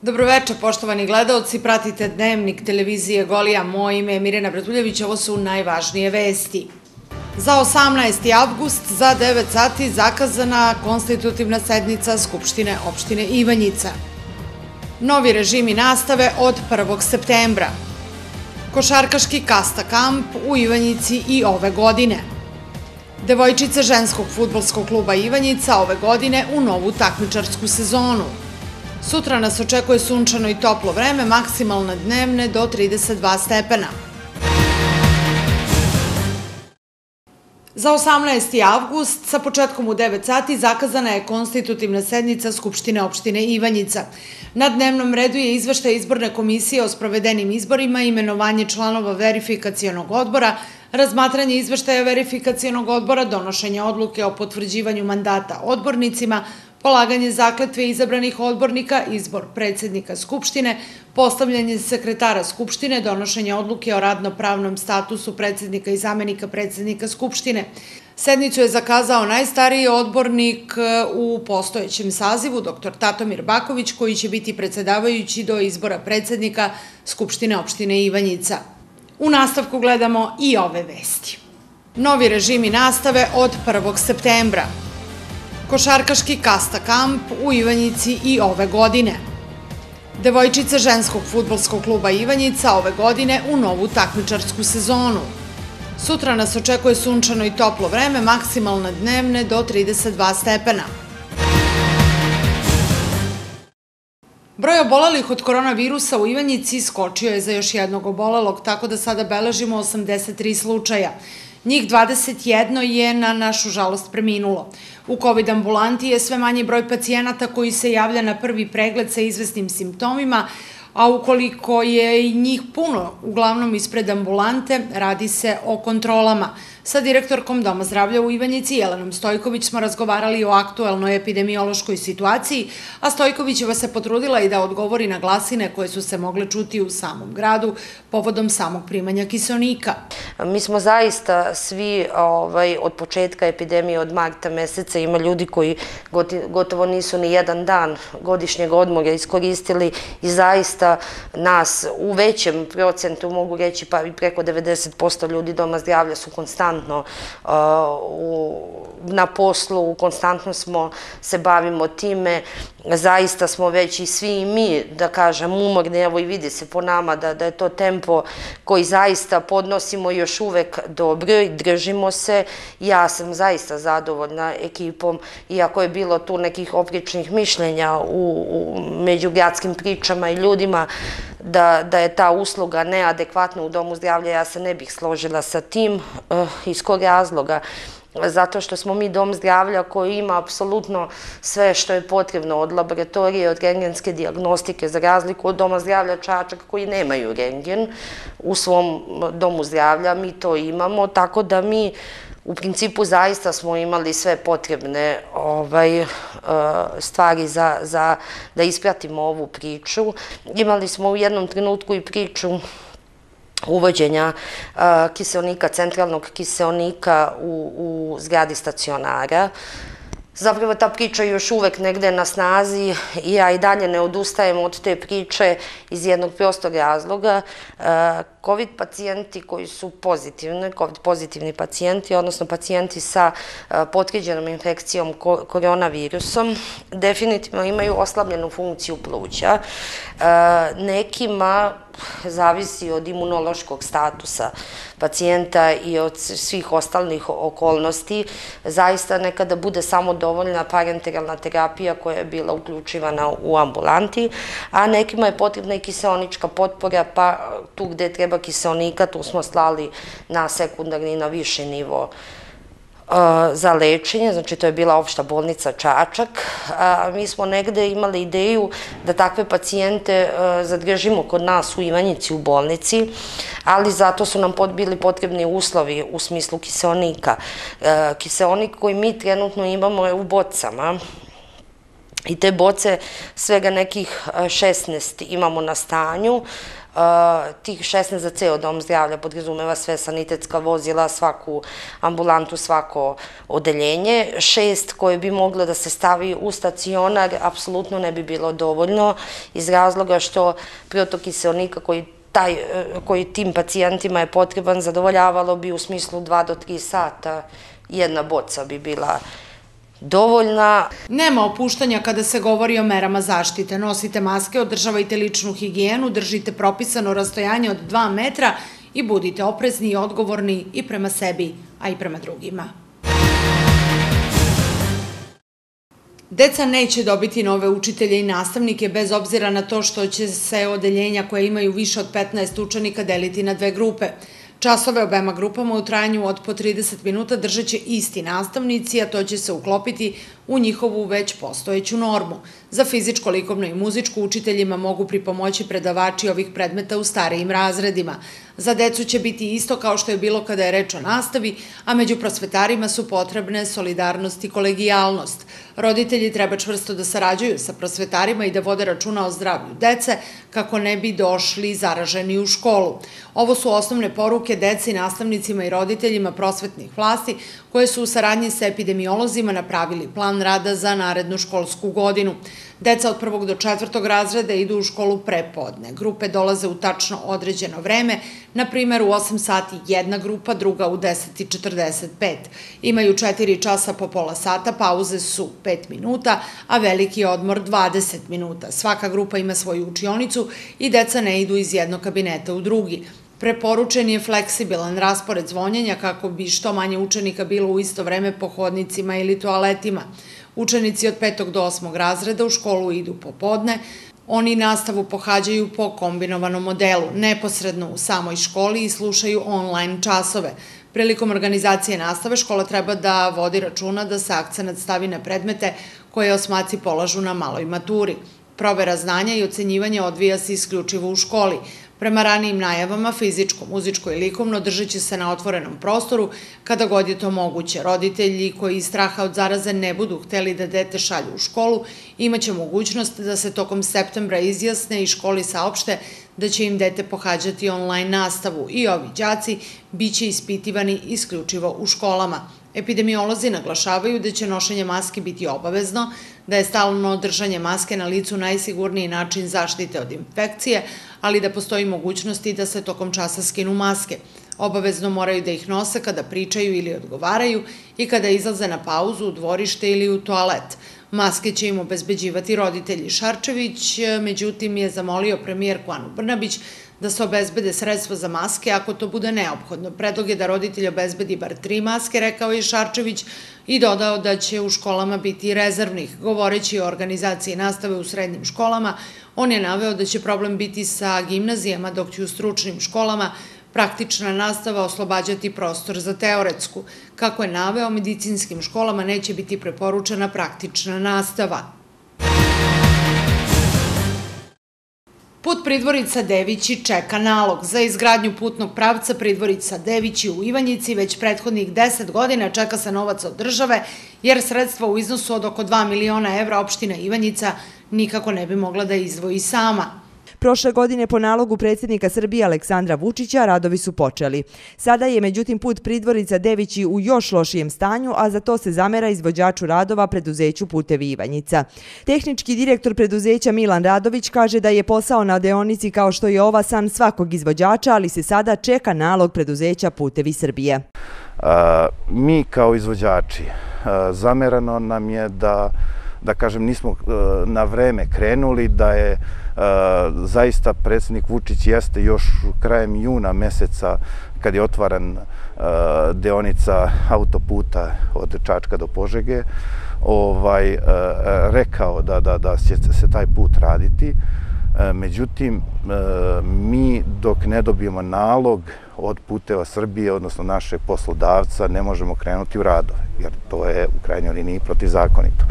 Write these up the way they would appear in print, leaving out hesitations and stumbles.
Dobroveče, poštovani gledaoci, pratite Dnevnik televizije Golija. Moje ime je Mirjana Bratuljjević, ovo su najvažnije vesti. Za 18. avgust, za 9 sati, zakazana konstitutivna sednica Skupštine opštine Ivanjica. Novi režimi nastave od 1. septembra. Košarkaški Kasta kamp u Ivanjici i ove godine. Devojčice ženskog fudbalskog kluba Ivanjica ove godine u novu takmičarsku sezonu. Sutra nas očekuje sunčano i toplo vreme, maksimalne dnevne do 32 stepena. Za 18. avgust, sa početkom u 9 sati, zakazana je konstitutivna sednica Skupštine opštine Ivanjica. Na dnevnom redu je izveštaj izborne komisije o sprovedenim izborima, imenovanje članova verifikacionog odbora, razmatranje izveštaja verifikacionog odbora, donošenje odluke o potvrđivanju mandata odbornicima, polaganje zakletve izabranih odbornika, izbor predsjednika Skupštine, postavljanje sekretara Skupštine, donošenje odluke o radno-pravnom statusu predsjednika i zamenika predsjednika Skupštine. Sednicu je zakazao najstariji odbornik u postojećem sazivu, dr. Tatomir Baković, koji će biti predsedavajući do izbora predsjednika Skupštine opštine Ivanjica. U nastavku gledamo i ove vesti. Novi režimi nastave od 1. septembra. Košarkaški Kasta kamp u Ivanjici i ove godine. Devojčice ženskog fudbalskog kluba Ivanjica ove godine u novu takmičarsku sezonu. Sutra nas očekuje sunčano i toplo vreme, maksimalne dnevne do 32 stepena. Broj obolelih od koronavirusa u Ivanjici skočio je za još jednog obolelog, tako da sada beležimo 83 slučaja. Njih 21 je na našu žalost preminulo. U COVID ambulanti je sve manji broj pacijenata koji se javlja na prvi pregled sa izvesnim simptomima, a ukoliko je i njih puno, uglavnom ispred ambulante, radi se o kontrolama. Sa direktorkom Doma zdravlja u Ivanjici, Jelenom Stojković, smo razgovarali o aktuelnoj epidemiološkoj situaciji, a Stojkovićeva se potrudila i da odgovori na glasine koje su se mogle čuti u samom gradu povodom samog primanja kiseonika. Mi smo zaista svi od početka epidemije, od marta meseca, ima ljudi koji gotovo nisu ni jedan dan godišnjeg odmora iskoristili i zaista nas u većem procentu, mogu reći pa i preko 90% ljudi Doma zdravlja su konstantno na poslu, konstantno se bavimo time, zaista smo već i svi i mi, da kažem, umorni, evo i vidi se po nama da je to tempo koji zaista podnosimo još uvek dobro i držimo se. Ja sam zaista zadovoljna ekipom, iako je bilo tu nekih oprečnih mišljenja u međugradskim pričama i ljudima da je ta usluga neadekvatna u Domu zdravlja, ja se ne bih složila sa tim. Iz kog razloga? Zato što smo mi Dom zdravlja koji ima apsolutno sve što je potrebno od laboratorije, od rentgenske dijagnostike, za razliku od Doma zdravlja Čačak koji nemaju rentgen u svom Domu zdravlja, mi to imamo, tako da mi u principu zaista smo imali sve potrebne stvari da ispratimo ovu priču. Imali smo u jednom trenutku i priču uvođenja kiseonika, centralnog kiseonika u zgradi stacionara. Zapravo ta priča je još uvek negde na snazi i ja i dalje ne odustajem od te priče iz jednog prostog razloga. COVID pacijenti koji su pozitivni, COVID pozitivni pacijenti, odnosno pacijenti sa potvrđenom infekcijom koronavirusom, definitivno imaju oslabljenu funkciju pluća. Nekima zavisi od imunološkog statusa pacijenta i od svih ostalih okolnosti. Zaista nekada bude samo dovoljna parenteralna terapija koja je bila uključivana u ambulanti, a nekima je potrebna i kiseonička potpora, pa tu gde treba kiseonika, tu smo slali na sekundarni i na viši nivo za lečenje, znači to je bila opšta bolnica Čačak. Mi smo negde imali ideju da takve pacijente zadržimo kod nas u Ivanjici u bolnici, ali zato su nam bili potrebni uslovi u smislu kiseonika. Kiseonik koji mi trenutno imamo je u bocama I te boce, svega nekih 16 imamo na stanju. Tih 16 za ceo dom zdravlja podrazumeva sve sanitetska vozila, svaku ambulantu, svako odeljenje. 6 koje bi moglo da se stavi u stacionar apsolutno ne bi bilo dovoljno iz razloga što protok kiseonika koji tim pacijentima je potreban zadovoljavalo bi u smislu 2 do 3 sata. Jedna boca bi bila dovoljna. Nema opuštanja kada se govori o merama zaštite. Nosite maske, održavajte ličnu higijenu, držite propisano rastojanje od 2 metra i budite oprezni i odgovorni i prema sebi, a i prema drugima. Deca neće dobiti nove učitelje i nastavnike bez obzira na to što će se odeljenja koje imaju više od 15 učenika deliti na 2 grupe. Časove obema grupama u trajanju od po 30 minuta držat će isti nastavnici, a to će se uklopiti u njihovu već postojeću normu. Za fizičko, likovno i muzičko učiteljima mogu pripomoći predavači ovih predmeta u starijim razredima. Za decu će biti isto kao što je bilo kada je reč o nastavi, a među prosvetarima su potrebne solidarnost i kolegijalnost. Roditelji treba čvrsto da sarađuju sa prosvetarima i da vode računa o zdravlju dece kako ne bi došli zaraženi u školu. Ovo su osnovne poruke deci, nastavnicima i roditeljima prosvetnih vlasti koje su u saradnji sa epidemiolozima napravili plan rada za narednu školsku godinu. Deca od 1. do 4. razreda idu u školu prepodne. Grupe dolaze u tačno određeno vreme, na primjer u 8 sati jedna grupa, druga u 10:45. Imaju 4 časa po pola sata, pauze su 5 minuta, a veliki odmor 20 minuta. Svaka grupa ima svoju učionicu i deca ne idu iz jednog kabineta u drugi. Preporučen je fleksibilan raspored zvonjenja kako bi što manje učenika bilo u isto vreme po hodnicima ili toaletima. Učenici od 5. do 8. razreda u školu idu popodne, oni nastavu pohađaju po kombinovanom modelu, neposredno u samoj školi i slušaju online časove. Prilikom organizacije nastave škola treba da vodi računa da se akcenat stavi na predmete koje osmaci polažu na maloj maturi. Provera znanja i ocenjivanje odvija se isključivo u školi. Prema ranijim najavama, fizičko, muzičko i likovno držat će se na otvorenom prostoru kada god je to moguće. Roditelji koji iz straha od zaraze ne budu hteli da dete šalju u školu, imaće mogućnost da se tokom septembra izjasne i školi saopšte da će im dete pohađati online nastavu i ovi đaci biće ispitivani isključivo u školama. Epidemiolozi naglašavaju da će nošenje maske biti obavezno, da je stalno držanje maske na licu najsigurniji način zaštite od infekcije, ali da postoji mogućnost i da se tokom časa skinu maske. Obavezno moraju da ih nose kada pričaju ili odgovaraju i kada izlaze na pauzu u dvorište ili u toalet. Maske će im obezbeđivati roditelji. Šarčević, međutim, je zamolio premijerku Anu Brnabić da se obezbede sredstva za maske ako to bude neophodno. Predlog je da roditelj obezbedi bar 3 maske, rekao je Šarčević, i dodao da će u školama biti rezervnih. Govoreći o organizaciji nastave u srednjim školama, on je naveo da će problem biti sa gimnazijama, dok će u stručnim školama praktična nastava oslobađati prostor za teoretsku. Kako je naveo, medicinskim školama neće biti preporučena praktična nastava. Put Pridvorica-Devići čeka nalog. Za izgradnju putnog pravca Pridvorica-Devići u Ivanjici već prethodnih 10 godina čeka se novac od države, jer sredstva u iznosu od oko 2 miliona evra opština Ivanjica nikako ne bi mogla da izdvoji sama. Prošle godine po nalogu predsjednika Srbije Aleksandra Vučića radovi su počeli. Sada je međutim put Pridvorica-Devići u još lošijem stanju, a za to se zamera izvođaču radova preduzeću Putevi Ivanjica. Tehnički direktor preduzeća Milan Radović kaže da je posao na deonici kao što je ova san svakog izvođača, ali se sada čeka nalog preduzeća Putevi Srbije. Mi kao izvođači zamerano nam je da kažem, nismo na vreme krenuli, da je zaista predsjednik Vučić jeste još krajem juna meseca, kad je otvaran deonica autoputa od Čačka do Požege, rekao da će se taj put raditi. Međutim, mi dok ne dobijemo nalog od Puteva Srbije, odnosno našeg poslodavca, ne možemo krenuti u radove, jer to je u krajnjoj liniji protivzakonito.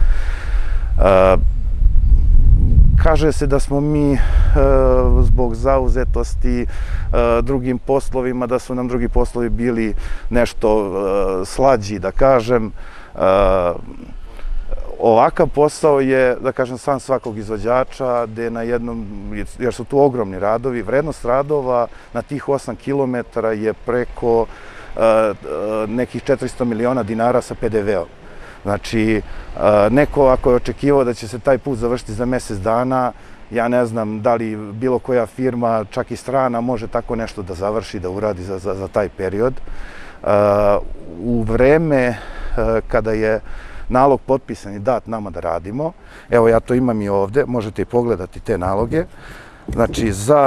Kaže se da smo mi zbog zauzetosti drugim poslovima, da su nam drugi poslovi bili nešto slađi, da kažem. Ovakav posao je, da kažem, san svakog izvođača, gde na jednom, jer su tu ogromni radovi, vrednost radova na tih 8 kilometara je preko nekih 400 miliona dinara sa PDV-om. Znači, neko ako je očekivao da će se taj put završiti za mjesec dana, ja ne znam da li bilo koja firma, čak i strana, može tako nešto da završi, da uradi za taj period. U vreme kada je nalog potpisan i dat nama da radimo, evo ja to imam i ovde, možete i pogledati te naloge, znači za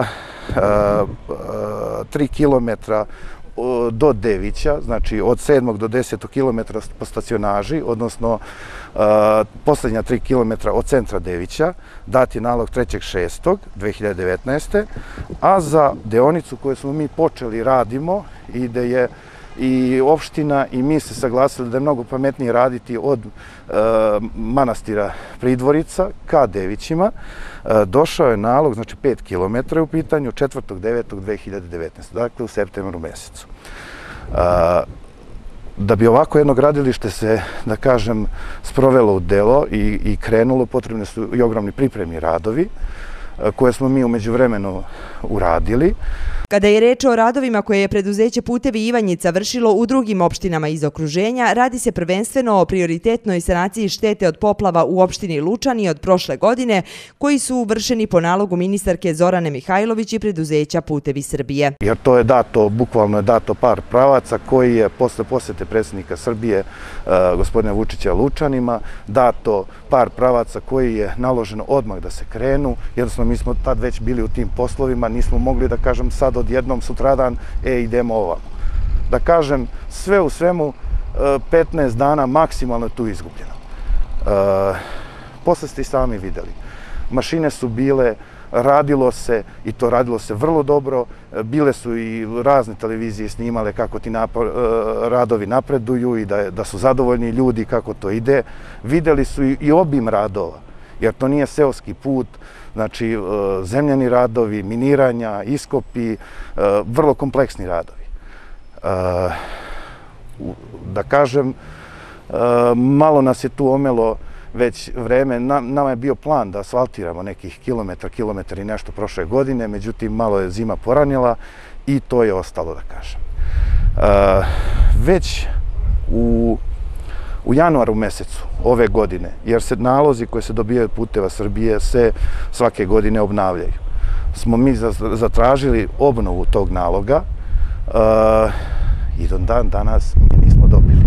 3 kilometra do Devića, znači od 7. do 10. kilometra po stacionaži, odnosno posljednja 3 kilometra od centra Devića, dat je nalog 3.6.2019. A za deonicu koju smo mi počeli radimo i da je i opština i mi se saglasili da je mnogo pametnije raditi od manastira Pridvorica ka Devićima, došao je nalog, znači 5 km u pitanju, 4.9.2019. Dakle, u septembru mesecu. Da bi ovako jedno gradilište se, da kažem, sprovelo u delo i krenulo, potrebne su i ogromni pripremni radovi, koje smo mi u međuvremenu uradili. Kada je reč o radovima koje je preduzeće Putevi Ivanjica vršilo u drugim opštinama iz okruženja, radi se prvenstveno o prioritetnoj sanaciji štete od poplava u opštini Lučani od prošle godine, koji su vršeni po nalogu ministarke Zorane Mihajlović i preduzeća Putevi Srbije. Jer to je dato, bukvalno je dato par pravaca koji je posle posete predsjednika Srbije, gospodina Vučića, Lučanima, dato par pravaca koji je naloženo odmah da se krenu. Jednostavno, mi smo tad već bili u tim poslovima, nismo mogli da kažem sad odjednom sutradan, idemo ovamo. Da kažem, sve u svemu 15 dana maksimalno je tu izgubljeno. Posle ste i sami videli. Mašine su bile, radilo se i to radilo se vrlo dobro. Bile su i razne televizije snimale kako ti radovi napreduju i da su zadovoljni ljudi kako to ide. Videli su i obim radova, jer to nije seoski put, znači zemljani radovi, miniranja, iskopi, vrlo kompleksni radovi. Da kažem, malo nas je tu omelo već vreme. Nama je bio plan da asfaltiramo nekih kilometar i nešto prošle godine, međutim malo je zima poranila i to je ostalo, da kažem. Već u januaru mesecu ove godine, jer se nalozi koje se dobijaju od Puteva Srbije se svake godine obnavljaju, smo mi zatražili obnovu tog naloga i do dan danas mi nismo dobili.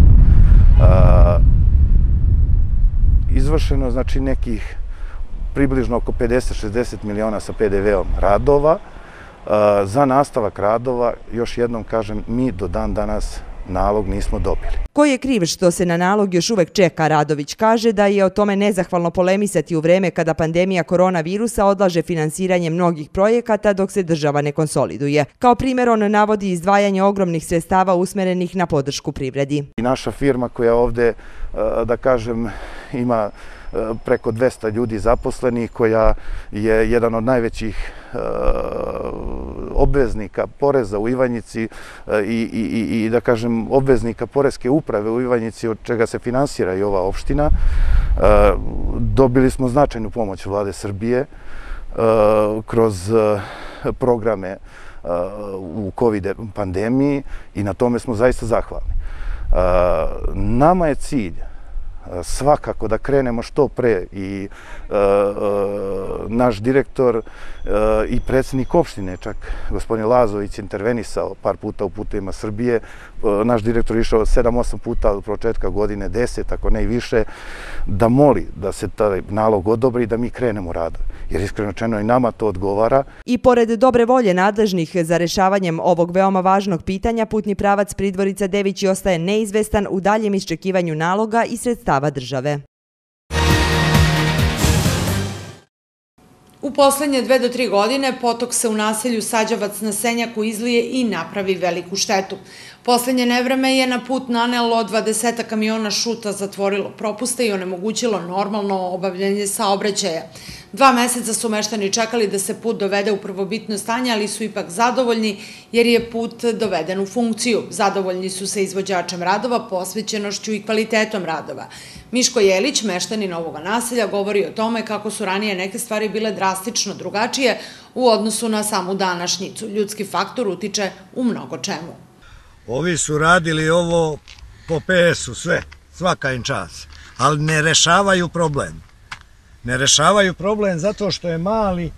Izvršeno znači nekih približno oko 50-60 miliona sa PDV-om radova. Za nastavak radova, još jednom kažem, mi do dan danas nalog nismo dobili. Ko je kriv što se na nalog još uvek čeka? Radović kaže da je o tome nezahvalno polemisati u vreme kada pandemija koronavirusa odlaže finansiranje mnogih projekata dok se država ne konsoliduje. Kao primjer, on navodi izdvajanje ogromnih sredstava usmerenih na podršku privredi. Naša firma koja ovde, da kažem, ima preko 200 ljudi zaposlenih, koja je jedan od najvećih obveznika poreza u Ivanjici i da kažem obveznika poreske uprave u Ivanjici, od čega se finansira i ova opština. Dobili smo značajnu pomoć Vlade Srbije kroz programe u COVID pandemiji i na tome smo zaista zahvalni. Nama je cilj svakako da krenemo što pre i naš direktor i predsjednik opštine, čak gospodin Lazović, intervenisao par puta u Putevima Srbije. Naš direktor je išao 7-8 puta od početka godine, 10, ako ne i više, da moli da se taj nalog odobri i da mi krenemo radove. Jer iskreno rečeno i nama to odgovara. I pored dobre volje nadležnih za rešavanjem ovog veoma važnog pitanja, putni pravac Pridvorica-Devići ostaje neizvestan u daljem iščekivanju naloga i sredstava države. U poslednje 2 do 3 godine potok se u naselju Sađavac na Senjaku izlije i napravi veliku štetu. Poslednje nevreme je na put nanelo 20 kamiona šuta, zatvorilo propuste i onemogućilo normalno obavljanje saobraćaja. 2 meseca su meštani čekali da se put dovede u prvobitno stanje, ali su ipak zadovoljni jer je put doveden u funkciju. Zadovoljni su sa izvođačem radova, posvećenošću i kvalitetom radova. Miško Jelić, meštanin ovoga naselja, govori o tome kako su ranije neke stvari bile drastično drugačije u odnosu na samu današnjicu. Ljudski faktor utiče u mnogo čemu. Ovi su radili ovo po PS-u, sve, svaka im čast, ali ne rešavaju problem. Ne rešavaju problem zato što je mali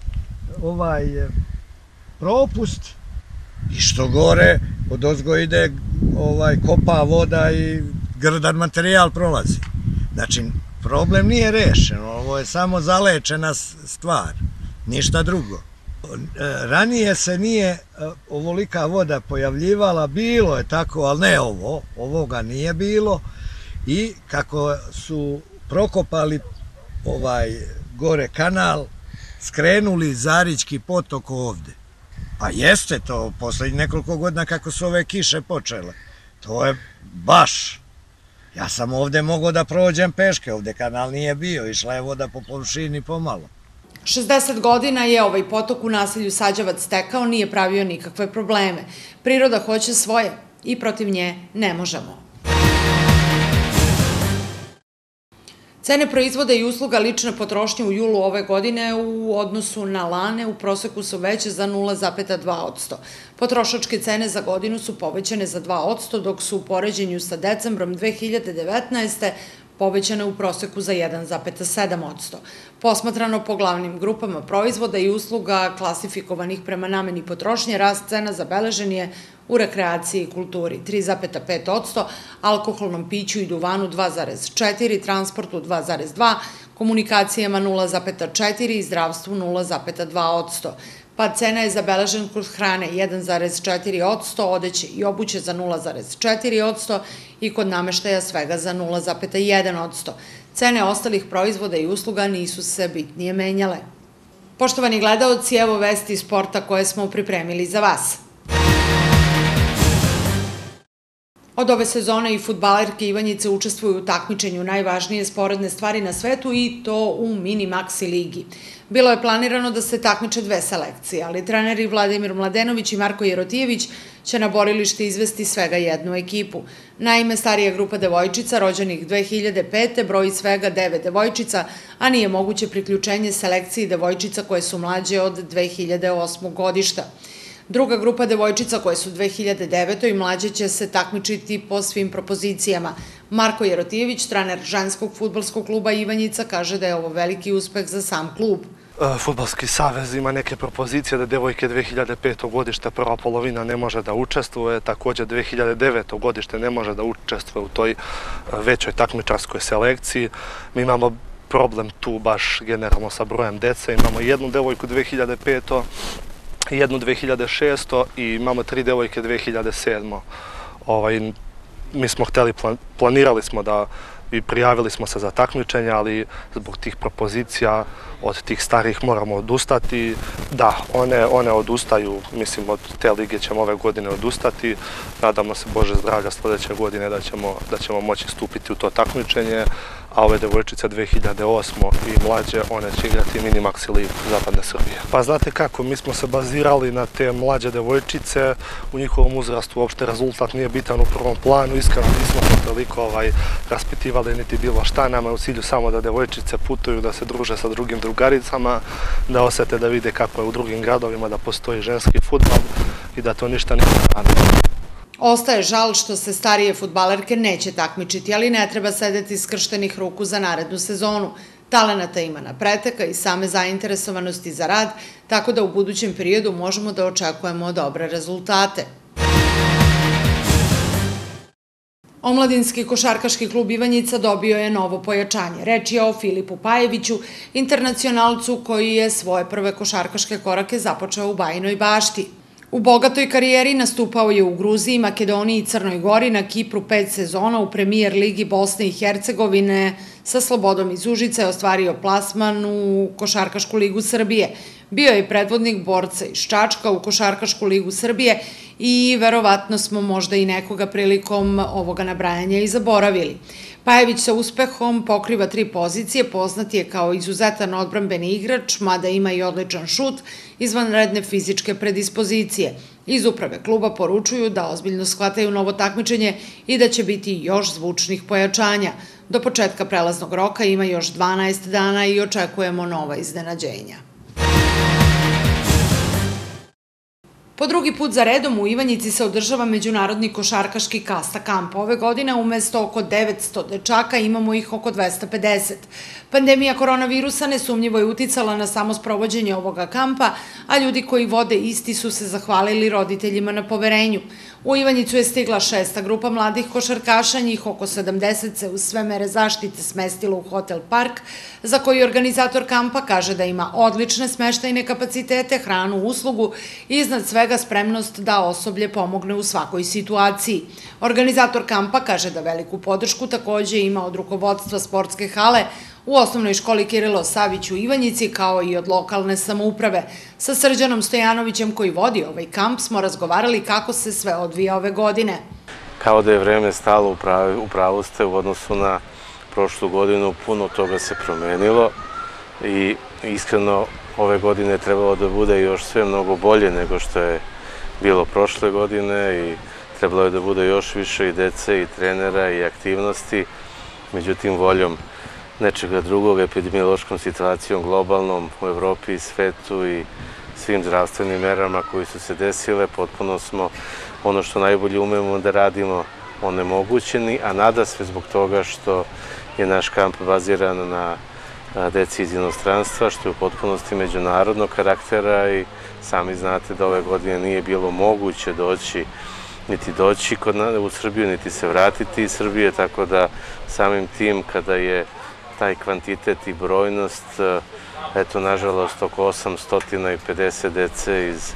propust i što gore odozgo ide kopa voda i grdan materijal prolazi. Znači, problem nije rešen, ovo je samo zalečena stvar, ništa drugo. Ranije se nije ovolika voda pojavljivala, bilo je tako, ali ne ovoga nije bilo. I kako su prokopali gore kanal, skrenuli Zarićki potok ovde. A jeste to, poslednjih nekoliko godina kako su ove kiše počele. To je baš. Ja sam ovde mogao da prođem peške, ovde kanal nije bio, išla je voda po površini pomalo. 60 godina je ovaj potok u naselju Sađavac tekao, nije pravio nikakve probleme. Priroda hoće svoje i protiv nje ne možemo. Cene proizvoda i usluga lične potrošnje u julu ove godine u odnosu na lane u proseku su veće za 0,2%. Potrošačke cene za godinu su povećane za 2%, dok su u poređenju sa decembrom 2019. povećane u proseku za 1,7%. Posmatrano po glavnim grupama proizvoda i usluga klasifikovanih prema nameni potrošnje, rast cena zabeležen je u rekreaciji i kulturi 3,5%, alkoholnom piću i duvanu 2,4%, transportu 2,2%, komunikacijama 0,4% i zdravstvu 0,2%. Pad cena je zabeležen kod hrane 1,4%, odeće i obuće za 0,4% i kod nameštaja svega za 0,1%. Cene ostalih proizvoda i usluga nisu se bitnije menjale. Poštovani gledaoci, evo vesti iz sporta koje smo pripremili za vas. Od ove sezone i fudbalerke Ivanjice učestvuju u takmičenju najvažnije sporedne stvari na svetu i to u mini maxi ligi. Bilo je planirano da se takmiče 2 selekcije, ali treneri Vladimir Mladenović i Marko Jerotijević će na borilište izvesti svega jednu ekipu. Naime, starija grupa devojčica, rođenih 2005. broji svega 9 devojčica, a nije moguće priključenje selekciji devojčica koje su mlađe od 2008. godišta. Druga grupa devojčica koje su 2009. i mlađe će se takmičiti po svim propozicijama. Marko Jerotijević, trener ženskog fudbalskog kluba Ivanjica, kaže da je ovo veliki uspeh za sam klub. Fudbalski savez ima neke propozicije da devojke 2005. godište prva polovina ne može da učestvuje, također 2009. godište ne može da učestvuje u toj većoj takmičarskoj selekciji. Mi imamo problem tu baš generalno sa brojem dece, imamo jednu devojku 2005. jednu 2006. i imamo 3 devojke 2007. Mi smo planirali smo da i prijavili smo se za takmičenje, ali zbog tih propozicija od tih starih moramo odustati. Da, one odustaju, mislim od te lige ćemo ove godine odustati. Nadamo se Bože zdravlja sljedeće godine da ćemo moći stupiti u to takmičenje, a ove devojčice 2008. i mlađe, one će igrati mini maxi ligu Zapadne Srbije. Pa znate kako, mi smo se bazirali na te mlađe devojčice, u njihovom uzrastu uopšte rezultat nije bitan u prvom planu, iskreno nismo to toliko raspitivali niti bilo šta, nama je u cilju samo da devojčice putuju, da se druže sa drugim drugaricama, da osete da vide kako je u drugim gradovima, da postoji ženski fudbal i da to ništa nije strano. Ostaje žal što se starije fudbalerke neće takmičiti, ali ne treba sedeti skrštenih ruku za narednu sezonu. Talenata ima na preteka i same zainteresovanosti za rad, tako da u budućem periodu možemo da očekujemo dobre rezultate. Omladinski košarkaški klub Ivanjica dobio je novo pojačanje. Reč je o Filipu Pajeviću, internacionalcu koji je svoje prve košarkaške korake započeo u Bajinoj Bašti. U bogatoj karijeri nastupao je u Gruziji, Makedoniji i Crnoj Gori, na Kipru 5 sezona, u Premijer ligi Bosne i Hercegovine sa Slobodom iz Užica je ostvario plasman u Košarkašku ligu Srbije. Bio je i predvodnik borca iz Čačka u Košarkašku ligu Srbije i verovatno smo možda i nekoga prilikom ovoga nabrajanja i zaboravili. Pajević sa uspehom pokriva 3 pozicije, poznat je kao izuzetan odbrambeni igrač, mada ima i odličan šut, izvanredne fizičke predispozicije. Iz uprave kluba poručuju da ozbiljno shvataju novo takmičenje i da će biti još zvučnih pojačanja. Do početka prelaznog roka ima još 12 dana i očekujemo nova iznenađenja. Po drugi put za redom u Ivanjici se održava međunarodni košarkaški kasta kamp. Ove godine umesto oko 900 dečaka imamo ih oko 250. Pandemija koronavirusa nesumnjivo je uticala na samo sprovođenje ovoga kampa, a ljudi koji vode isti su se zahvalili roditeljima na poverenju. U Ivanjicu je stigla 6. grupa mladih košarkaša, njih oko 70 se uz sve mere zaštite smestilo u Hotel Park, za koji organizator kampa kaže da ima odlične smeštajne kapacitete, hranu, uslugu i iznad svega spremnost da osoblje pomogne u svakoj situaciji. Organizator kampa kaže da veliku podršku takođe ima od rukovodstva sportske hale u osnovnoj školi Kirilo Savić u Ivanjici, kao i od lokalne samouprave. Sa Srđanom Stojanovićem, koji vodi ovaj kamp, smo razgovarali kako se sve odvija ove godine. Kao da je vreme stalo, u pravu ste, u odnosu na prošlu godinu puno toga se promenilo i iskreno ove godine trebalo da bude još sve mnogo bolje nego što je bilo prošle godine i trebalo je da bude još više i dece i trenera i aktivnosti, međutim voljom nečega drugog, epidemiološkom situacijom globalnom u Evropi i svetu i svim zdravstvenim merama koji su se desile, potpuno smo ono što najbolje umemo da radimo onemogućeni, a nada sve zbog toga što je naš kamp baziran na deci iz inostranstva, što je u potpunosti međunarodnog karaktera i sami znate da ove godine nije bilo moguće doći u Srbiju, niti se vratiti iz Srbije, tako da samim tim kada je taj kvantitet i brojnost, eto, nažalost, oko 850 dece iz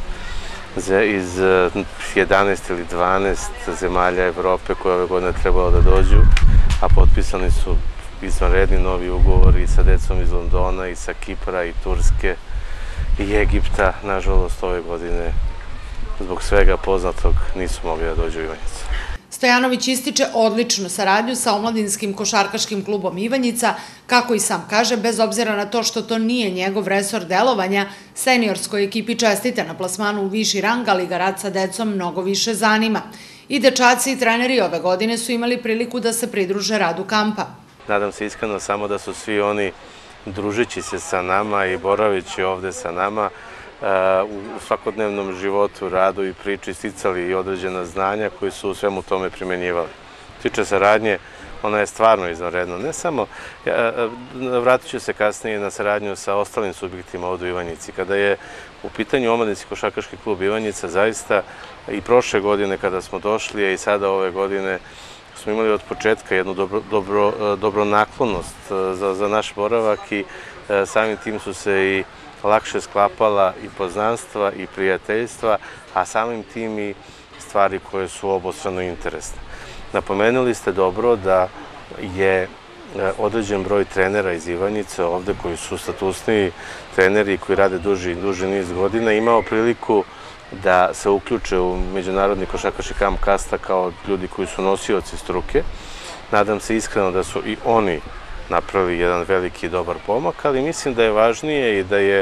11 ili 12 zemalja Evrope koje ove godine trebalo da dođu, a potpisani su izvanredni novi ugovori i sa decom iz Londona i sa Kipra i Turske i Egipta. Nažalost, ove godine zbog svega poznatog nisu mogli da dođu u Ivanjicu. Stojanović ističe odličnu saradnju sa omladinskim košarkaškim klubom Ivanjica, kako i sam kaže, bez obzira na to što to nije njegov resor delovanja, seniorskoj ekipi čestite na plasmanu u viši rang, ali ga rad sa decom mnogo više zanima. I dečaci i treneri ove godine su imali priliku da se pridruže radu kampa. Nadam se iskreno samo da su svi oni, družići se sa nama i boravići ovde sa nama, u svakodnevnom životu, radu i priči sticali i određena znanja koji su u svemu tome primenjivali. Tiče saradnje, ona je stvarno izvanredna. Ne samo, vratit ću se kasnije na saradnju sa ostalim subjektima ovde u Ivanjici. Kada je u pitanju omladinski košarkaški klub Ivanjica, zaista i prošle godine kada smo došli, a i sada ove godine, smo imali od početka jednu dobronaklonost za naš boravak i samim tim su se i lakše sklapala i poznanstva i prijateljstva, a samim tim i stvari koje su obostrano interesne. Napomenuli ste dobro da je određen broj trenera iz Ivanjice ovde koji su statusniji treneri i koji rade duži niz godina imao priliku da se uključe u međunarodni košarkaški kamp kasta kao ljudi koji su nosioci struke. Nadam se iskreno da su i oni napravili jedan veliki i dobar pomak, ali mislim da je važnije i da je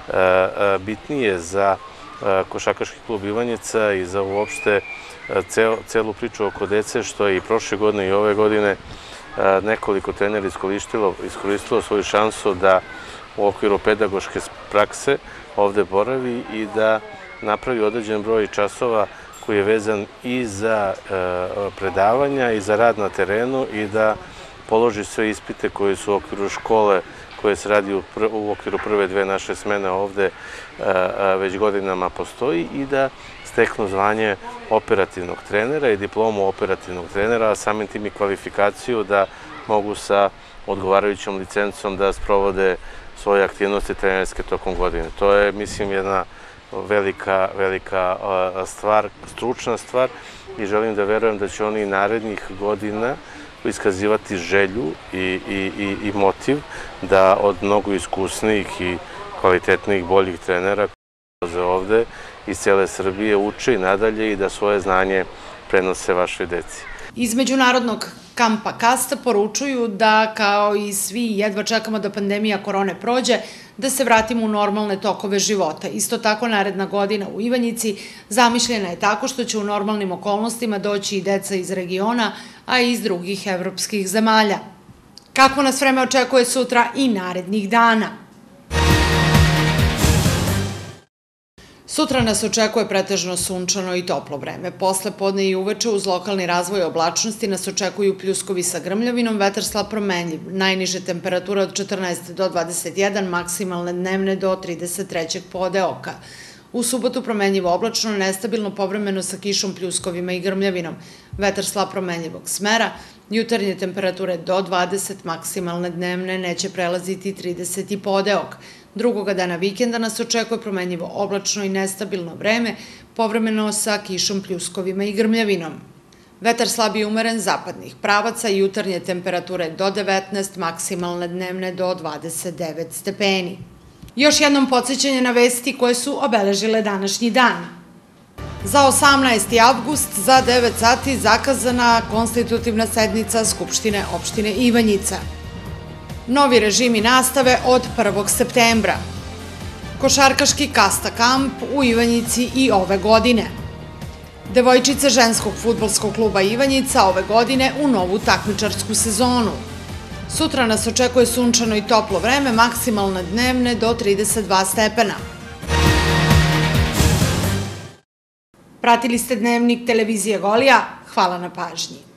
bitnije za košarkaški klub Ivanjica i za uopšte celu priču oko dece, što je i prošle godine i ove godine nekoliko trenera iskoristilo svoju šansu da u okviru pedagoške prakse ovde boravi i da napravi određen broj časova koji je vezan i za predavanja i za rad na terenu i da položi sve ispite koji su u okviru škole koje se radi u okviru prve dve naše smene ovde već godinama postoji i da steknu zvanje operativnog trenera i diplomu operativnog trenera, a samim tim i kvalifikaciju da mogu sa odgovarajućom licencom da sprovode svoje aktivnosti trenerske tokom godine. To je, mislim, jedna velika stvar, stručna stvar i želim da verujem da će oni narednih godina iskazivati želju i motiv da od mnogo iskusnijih i kvalitetnijih, boljih trenera koji dolaze ovde iz cele Srbije, uči nadalje i da svoje znanje prenose vašoj deci. Iz Međunarodnog kampa Kasta poručuju da, kao i svi, jedva čekamo da pandemija korone prođe, da se vratimo u normalne tokove života. Isto tako, naredna godina u Ivanjici zamišljena je tako što će u normalnim okolnostima doći i deca iz regiona, a i iz drugih evropskih zemalja. Kako nas vreme očekuje sutra i narednih dana? Sutra nas očekuje pretežno sunčano i toplo vreme. Posle podne i uveče uz lokalni razvoj oblačnosti nas očekuju pljuskovi sa grmljavinom, vetar slab promenljiv, najniže temperature od 14 do 21, maksimalne dnevne do 33. podeoka. U subotu promenljivo oblačno, nestabilno povremeno sa kišom, pljuskovima i grmljavinom, vetar slab promenljivog smera, jutarnje temperature do 20, maksimalne dnevne neće prelaziti 30. podeok. Drugoga dana vikenda nas očekuje promenljivo oblačno i nestabilno vreme, povremeno sa kišom, pljuskovima i grmljavinom. Vetar slab i umeren zapadnih pravaca i jutarnje temperature do 19, maksimalne dnevne do 29 stepeni. Još jednom podsjećanje na vesti koje su obeležile današnji dan. Za 18. avgust za 9 sati zakazana konstitutivna sednica Skupštine opštine Ivanjica. Novi režimi nastave od 1. septembra. Košarkaški Kasta kamp u Ivanjici i ove godine. Devojčice ženskog fudbalskog kluba Ivanjica ove godine u novu takmičarsku sezonu. Sutra nas očekuje sunčano i toplo vreme, maksimalne dnevne do 32 stepena. Pratili ste Dnevnik televizije Golija. Hvala na pažnji.